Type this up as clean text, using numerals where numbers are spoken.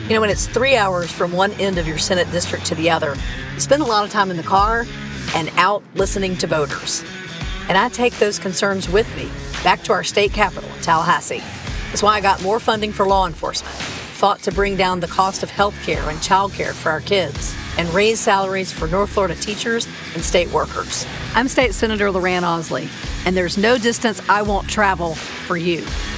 You know, when it's 3 hours from one end of your Senate district to the other, you spend a lot of time in the car and out listening to voters. And I take those concerns with me back to our state capital in Tallahassee. That's why I got more funding for law enforcement, fought to bring down the cost of health care and child care for our kids, and raise salaries for North Florida teachers and state workers. I'm State Senator Loran Osley, and there's no distance I won't travel for you.